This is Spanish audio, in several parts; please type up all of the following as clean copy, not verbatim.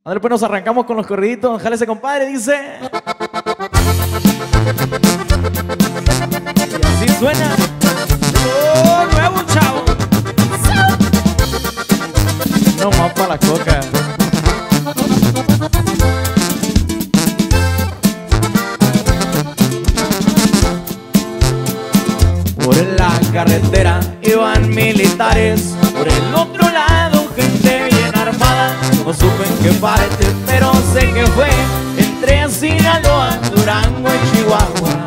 Ahora pues nos arrancamos con los corriditos. Jálese, compadre, dice. Y así suena. ¡Oh, nuevo chavo! No más para la coca. Por la carretera iban militares, por el otro lado gente bien armada. No supe en qué parte, pero sé que fue entre Sinaloa, Durango y Chihuahua.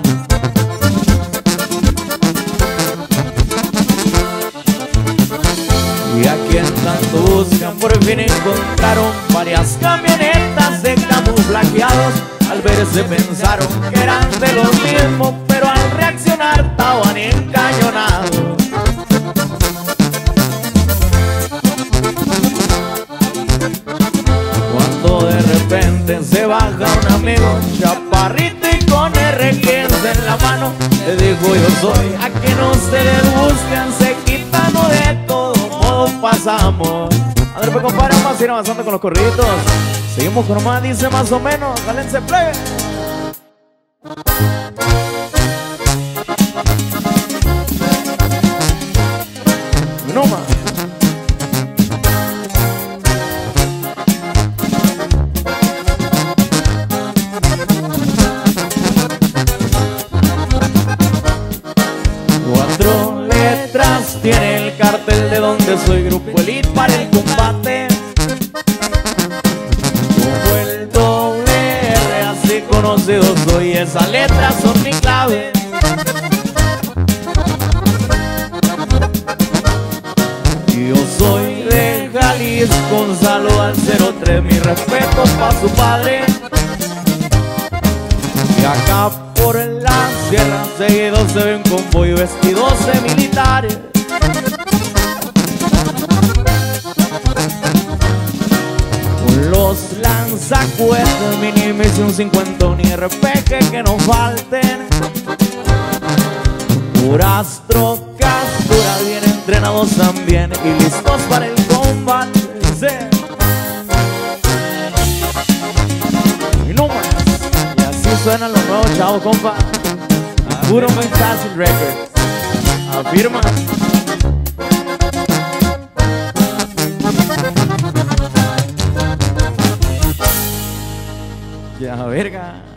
Y a quien tanto buscan por fin encontraron varias camionetas de camuflajeados. Al verse pensaron que eran de los mismos, pero al reaccionar estaban encañonados. Cuando de repente se baja un amigo chaparrito y con R15 en la mano, le dijo: yo soy a que no ustedes buscan, se quitan de todo modo pasamos. A ver, pues compadre, vamos a ir avanzando con los corriditos. Seguimos con más, dice más o menos. Jálense plebe. No más. Cuatro letras tiene el cartel de donde soy, Grupo Elite para el combate. Como el doble R, así conocido soy, esas letras son mi clave. Yo soy de Jalisco, un saludo al 03, mi respeto pa' su padre. Y acá por la sierra seguido se ve un convoy vestidos de militares. Con los lanzacuetes, mini misión 50 y RPG que no falten. Puras trocas duras, bien entrenados también y listos para el combate. Sí. Y no más. Y así suenan los nuevos chavos, compa. Puro Fantastic Records. Afirma. Ya, verga.